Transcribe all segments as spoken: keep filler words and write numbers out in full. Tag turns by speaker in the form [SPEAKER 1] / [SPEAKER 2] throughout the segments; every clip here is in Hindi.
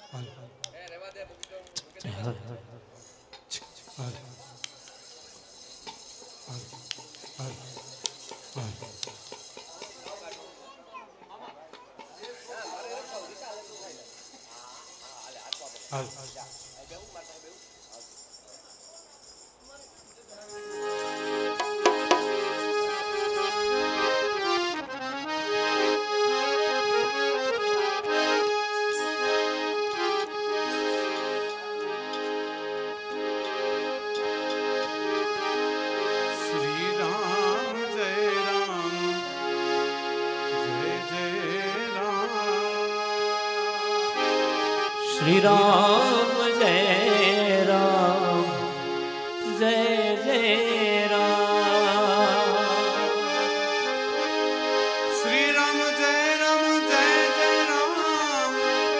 [SPEAKER 1] श्री राम जय राम जय जय राम।
[SPEAKER 2] श्री राम जय राम जय जय राम।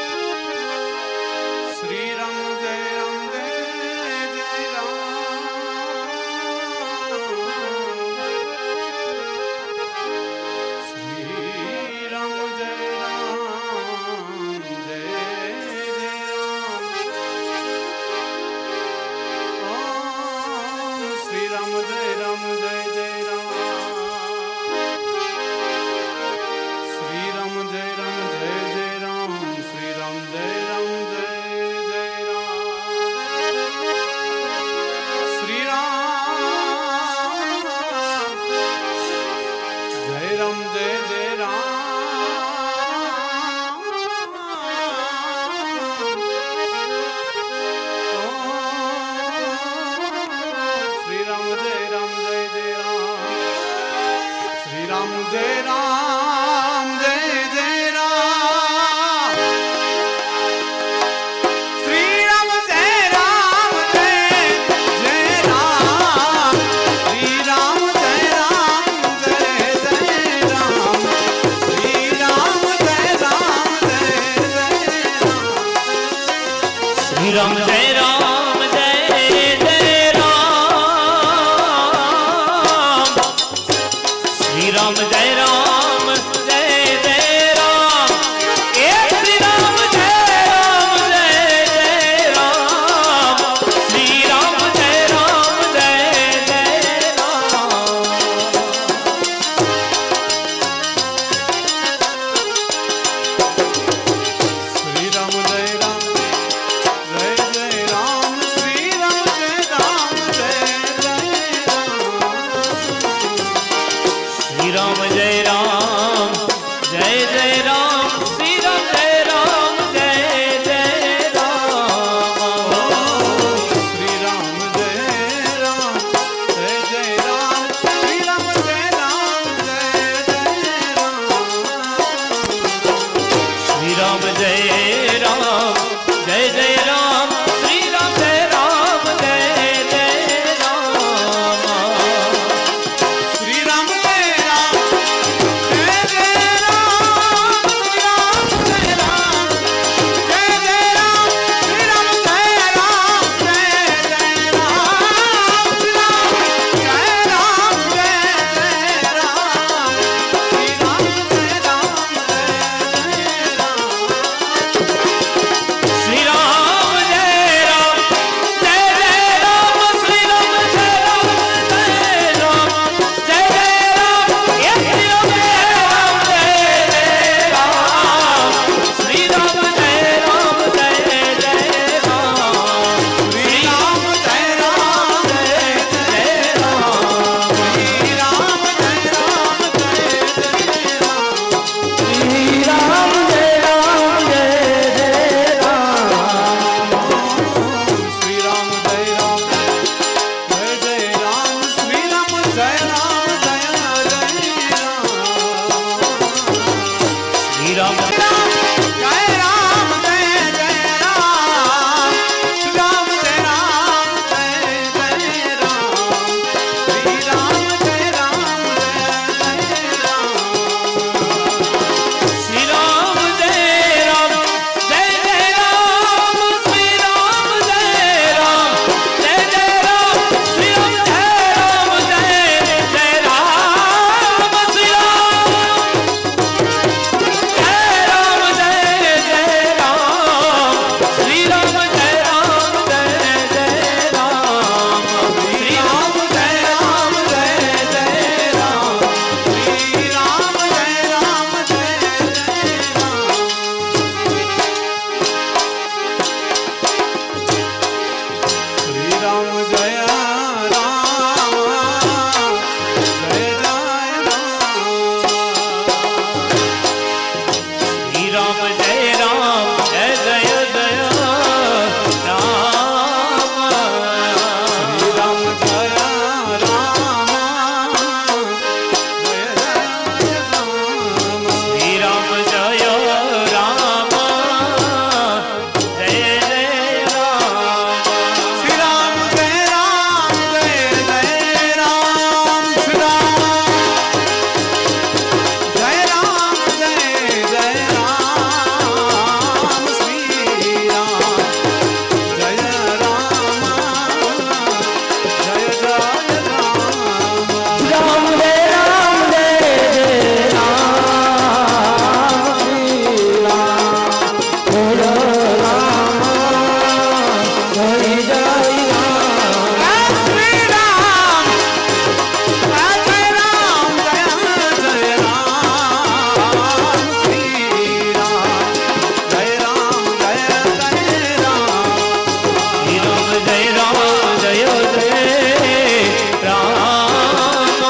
[SPEAKER 2] श्री राम जय राम जय जय राम। श्री राम जय राम जय राम जय राम जय जय राम। श्री राम जय राम जय जय राम। श्री राम जय राम जय जय राम। श्री राम जय राम जय जय राम। जय राम जय जय राम। श्री राम जय राम जय जय राम। श्री राम जय राम जय जय राम। श्री राम जय राम जय जय राम।
[SPEAKER 1] श्री राम जय राम जय जय राम। श्री राम जय राम जय जय राम। ए श्री राम जय राम जय जय राम। श्री राम जय राम जय जय राम।
[SPEAKER 2] श्री राम जय राम जय जय राम। श्री राम जय राम जय जय राम।
[SPEAKER 1] श्री राम जय राम जय जय राम। श्री राम जय राम जय जय राम।
[SPEAKER 2] श्री राम जय राम जय जय राम। श्री राम जय राम जय जय राम।
[SPEAKER 1] श्री राम जय राम जय जय राम। श्री राम जय राम जय जय राम।
[SPEAKER 2] श्री राम जय राम जय जय राम। श्री राम जय राम जय जय राम। श्री राम जय राम जय जय राम। श्री राम जय राम जय जय राम। श्री राम जय राम जय जय राम।
[SPEAKER 1] राम जय राम जय जय जय राम
[SPEAKER 2] श्री राम जय राम जय जय राम
[SPEAKER 1] श्री राम जय राम जय जय राम
[SPEAKER 2] श्री राम जय राम जय जय राम श्री राम जय राम जय जय राम श्री राम जय राम जय जय राम
[SPEAKER 1] राम जय राम जय जय राम श्री राम जय राम जय जय राम
[SPEAKER 2] श्री राम जय जय राम जय जय राम श्री राम जय राम जय जय राम
[SPEAKER 1] श्री राम जय राम जय जय राम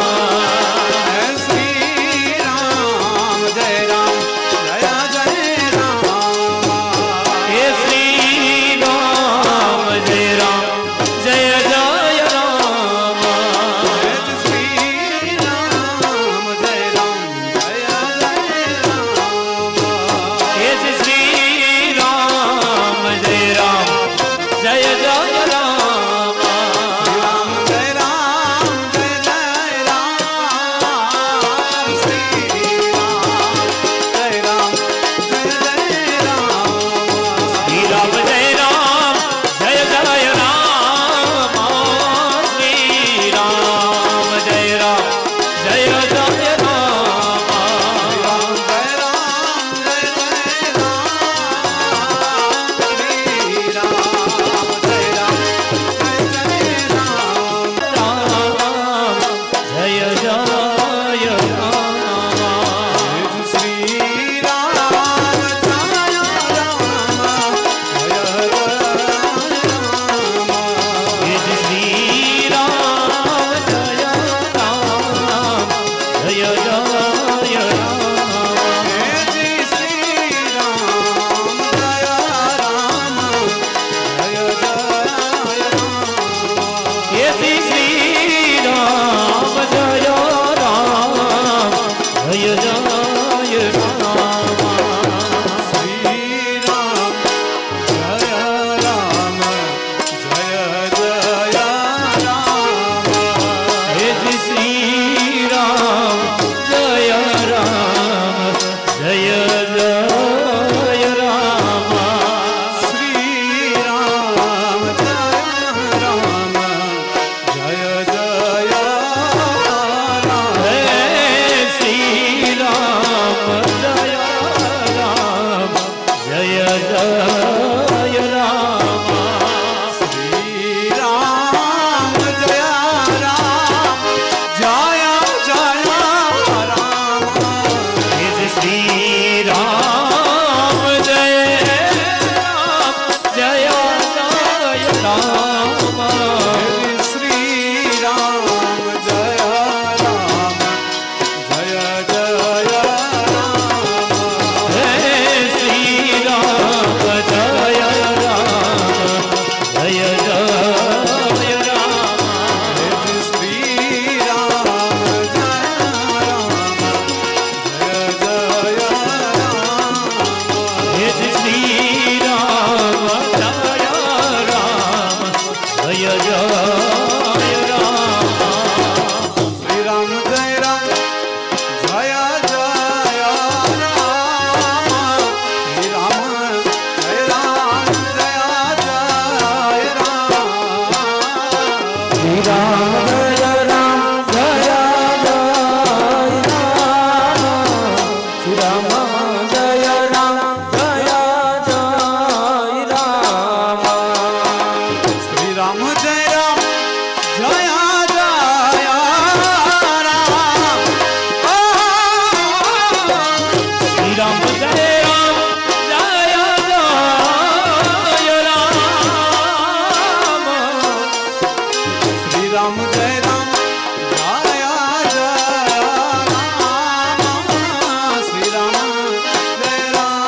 [SPEAKER 2] श्री राम जय राम जय जय राम
[SPEAKER 1] हे श्री राम जय राम जय जय राम
[SPEAKER 2] श्री राम जय राम जय जय राम
[SPEAKER 1] हे श्री राम जय राम जय जय राम
[SPEAKER 2] राम जय राम जय जय राम श्री राम जय राम जय जय राम
[SPEAKER 1] श्री राम जय राम जय जय राम श्री राम जय राम जय जय राम
[SPEAKER 2] राम जय राम जय जय राम श्री राम जय राम जय जय राम
[SPEAKER 1] राम जय जय राम
[SPEAKER 2] श्री राम जय राम जय राम
[SPEAKER 1] हे श्री राम जय राम जय जय राम
[SPEAKER 2] श्री राम जय राम जय जय राम
[SPEAKER 1] हे श्री राम जय राम जय जय राम
[SPEAKER 2] श्री राम जय राम जय जय राम
[SPEAKER 1] हे श्री राम जय राम जय जय राम
[SPEAKER 2] श्री राम जय राम जय जय राम
[SPEAKER 1] हे श्री राम जय राम जय जय राम
[SPEAKER 2] श्री राम जय राम जय जय राम
[SPEAKER 1] हे श्री राम जय राम जय जय राम
[SPEAKER 2] श्री राम जय राम जय जय राम
[SPEAKER 1] हे श्री राम जय राम जय जय राम
[SPEAKER 2] श्री राम जय राम जय जय राम
[SPEAKER 1] हे श्री राम जय राम जय जय राम
[SPEAKER 2] श्री राम जय राम जय जय राम श्री राम जय राम जय जय राम
[SPEAKER 1] श्री राम जय राम जय जय राम श्री राम जय राम जय जय राम
[SPEAKER 2] श्री राम जय राम जय जय राम
[SPEAKER 1] श्री राम जय राम जय जय राम
[SPEAKER 2] श्री राम जय राम जय जय राम श्री राम जय राम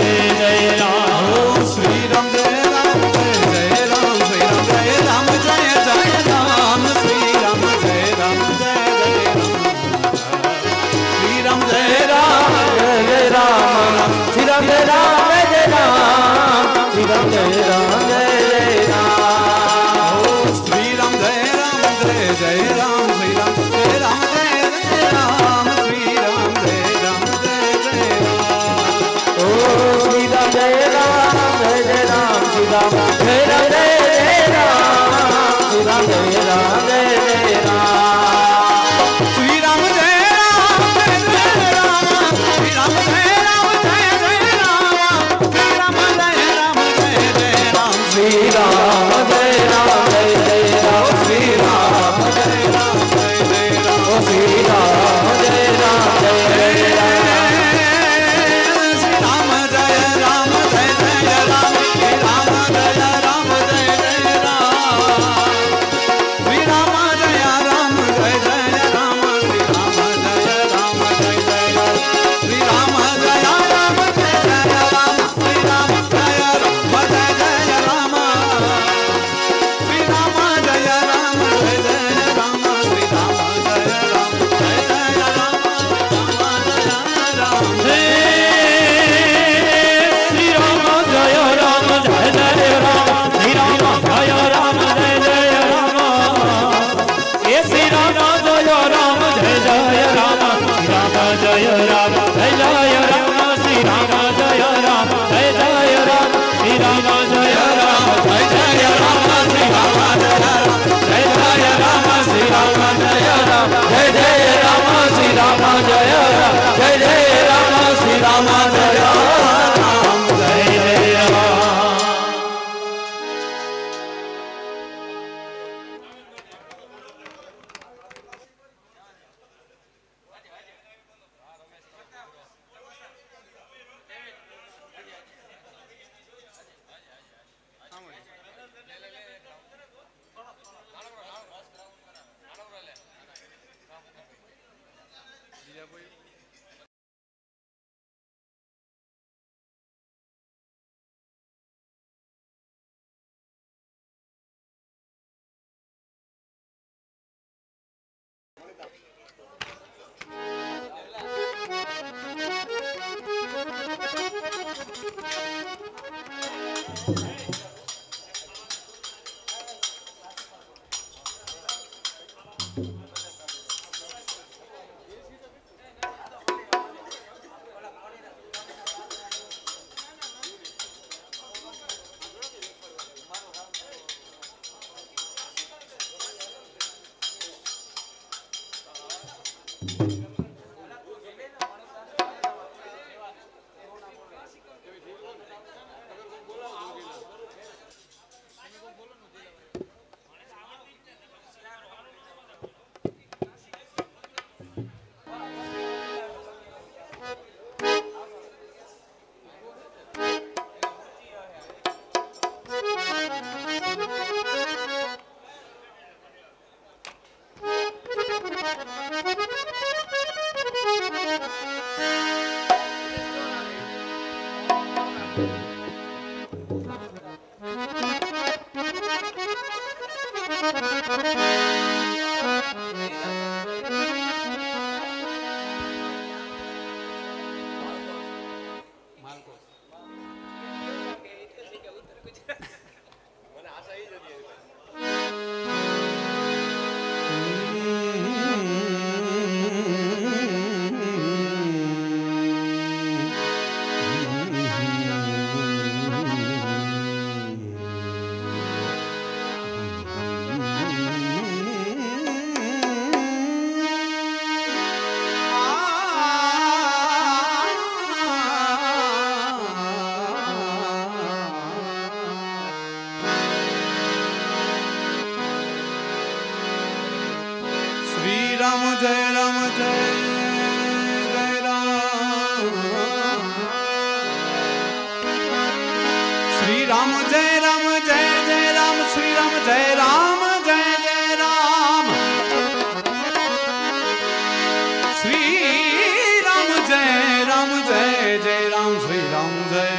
[SPEAKER 2] जय जय राम, श्री राम जय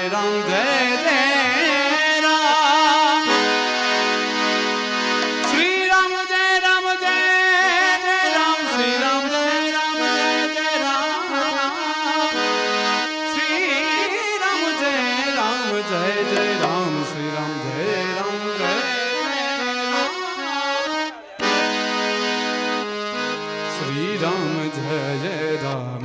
[SPEAKER 2] राम जय जय राम श्री राम जय राम जय जय राम श्री राम जय राम जय जय राम श्री राम जय राम जय जय राम श्री राम जय राम जय श्री राम जय जय राम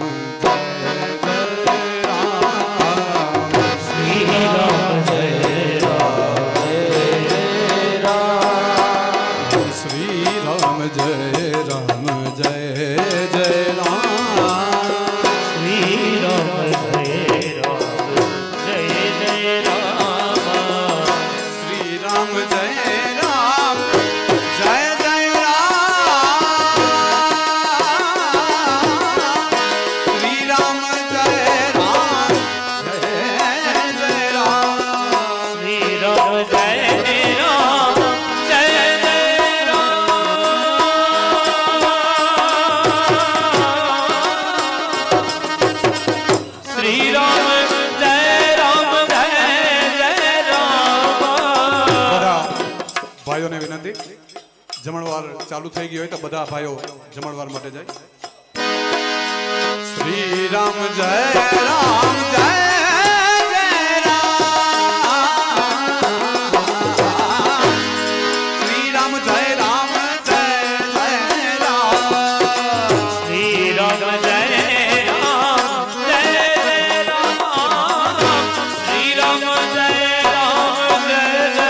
[SPEAKER 2] जमणवार चालू થઈ ગઈ હોય તો બધા ભાઈઓ જમણવાર માટે જાય શ્રી રામ જય રામ જય જય રામ શ્રી રામ જય રામ જય જય રામ શ્રી રામ જય રામ જય જય રામ શ્રી રામ જય રામ જય જય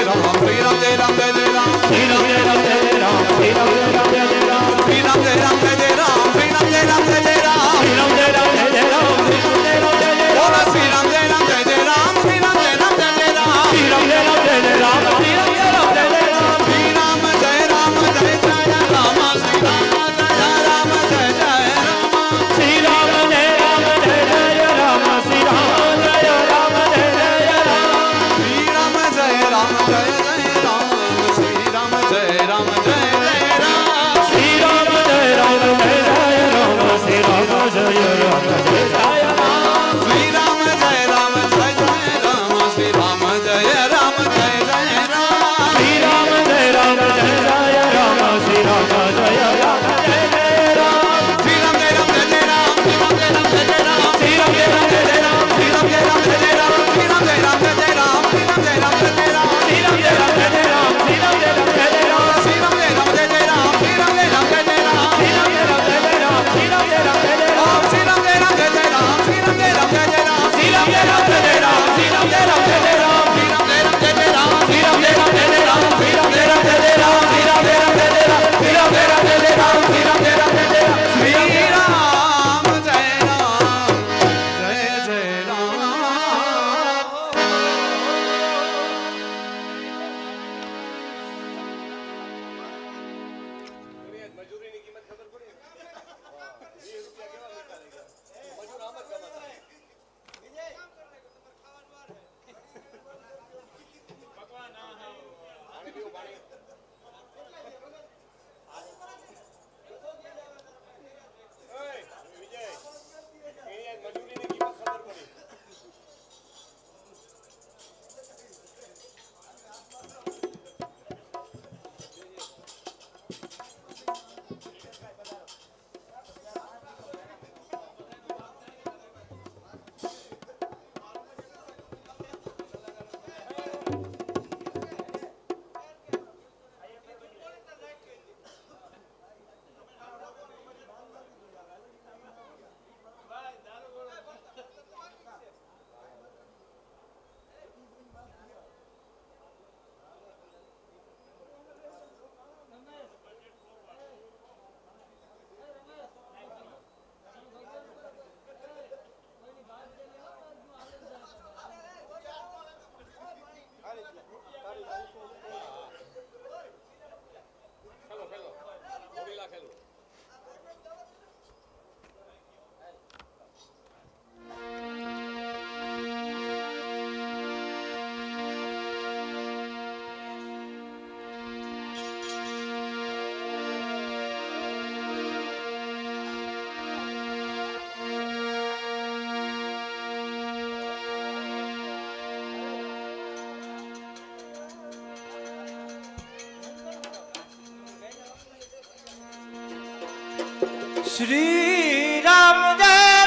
[SPEAKER 2] श्री राम जय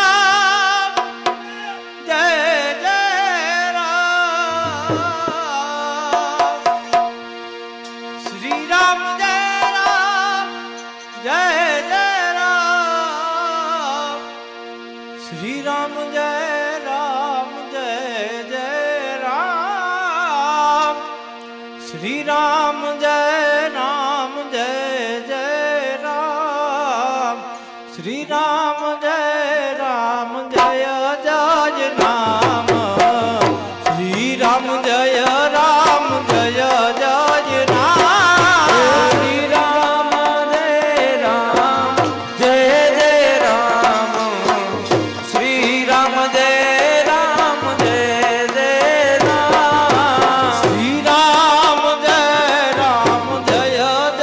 [SPEAKER 2] राम जय जय राम श्री राम जय राम जय जय राम श्री राम जय राम जय जय राम श्री राम जय राम जय जय राम श्री राम जय राम जय जय राम श्री राम जय राम जय जय राम श्री राम जय राम जय जय राम श्री राम जय राम जय जय राम श्री राम जय राम जय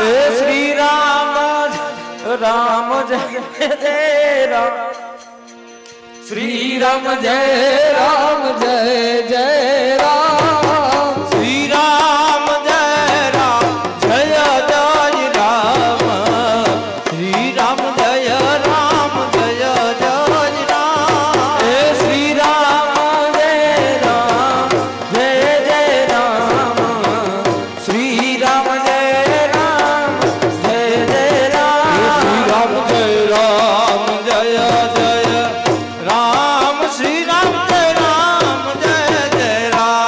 [SPEAKER 1] श्री राम राम जय जय राम श्री राम जय राम जय जय राम श्री राम जय राम जय जय राम श्री राम जय राम जय जय राम श्री राम जय राम जय जय राम श्री राम जय राम जय जय राम श्री राम जय राम जय जय राम श्री राम जय राम जय जय राम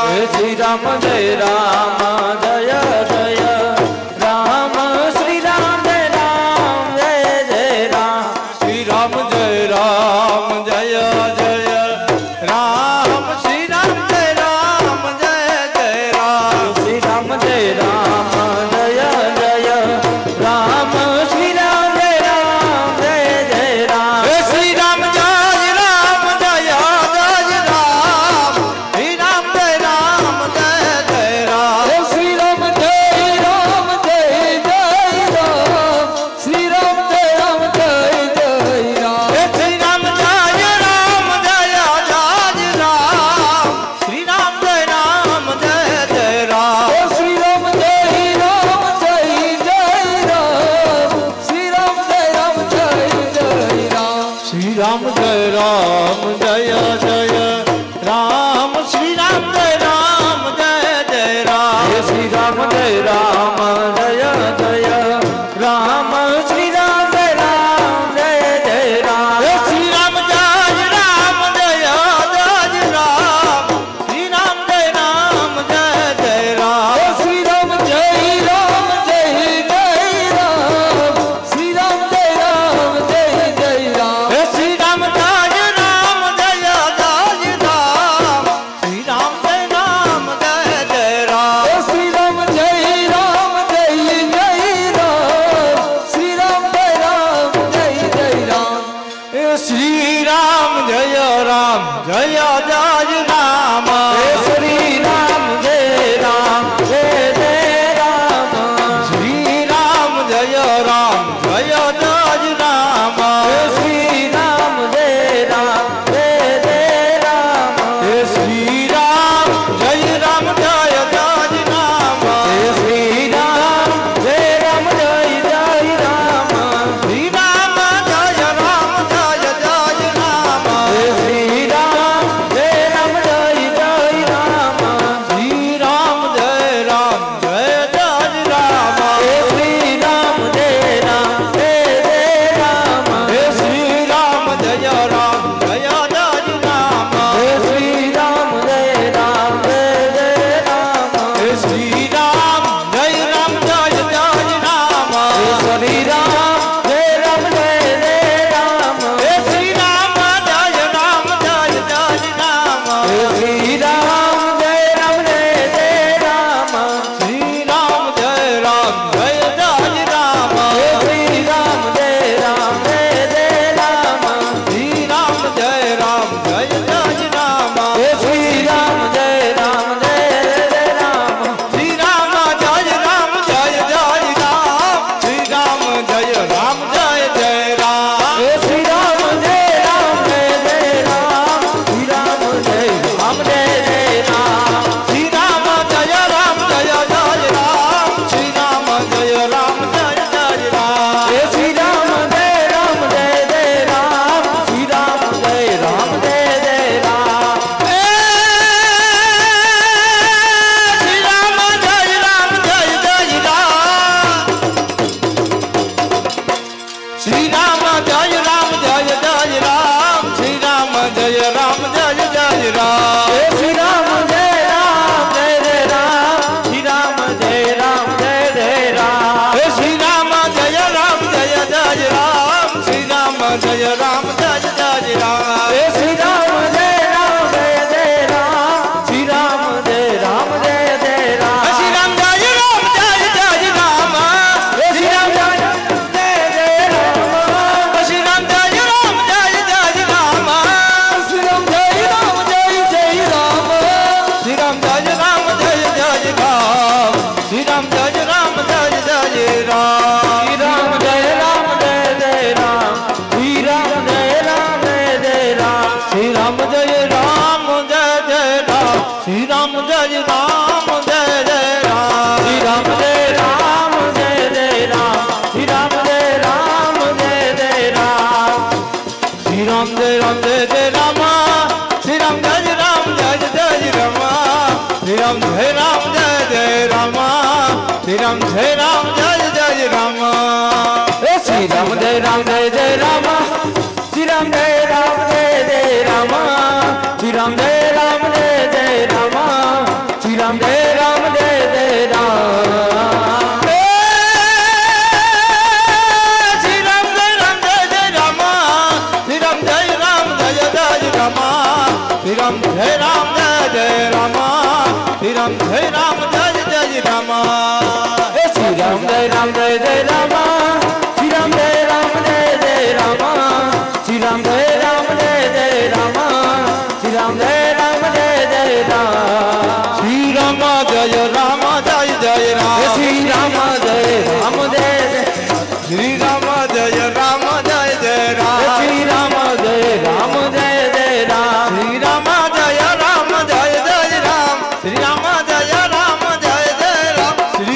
[SPEAKER 2] श्री राम जय राम जय जय राम
[SPEAKER 1] श्री राम जय राम जय जय राम श्री राम जय राम जय जय राम श्री राम जय राम जय जय राम श्री राम जय राम जय जय राम
[SPEAKER 2] श्री राम जय राम जय जय राम श्री राम जय राम जय जय राम श्री राम जय राम जय जय राम श्री राम जय राम जय जय राम
[SPEAKER 1] श्री राम जय राम जय जय राम श्री राम जय राम जय जय राम श्री राम जय राम जय जय राम श्री राम जय राम जय जय राम
[SPEAKER 2] श्री राम जय राम जय जय राम
[SPEAKER 1] श्री राम जय राम जय जय
[SPEAKER 2] श्री राम जय राम जय